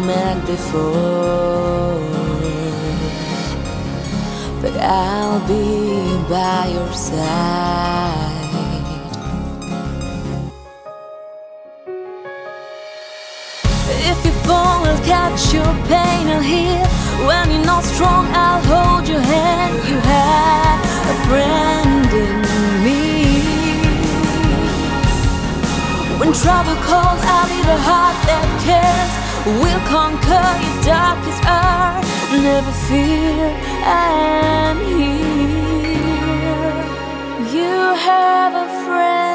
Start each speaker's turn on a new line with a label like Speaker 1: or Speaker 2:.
Speaker 1: met before, but I'll be by your side. If you fall, I'll catch your pain, I'll heal. When you're not strong, I'll hold your hand. You have a friend in me. When trouble calls, I'll be the heart that cares. We'll conquer your darkest hour. Never fear, I'm here. You have a friend.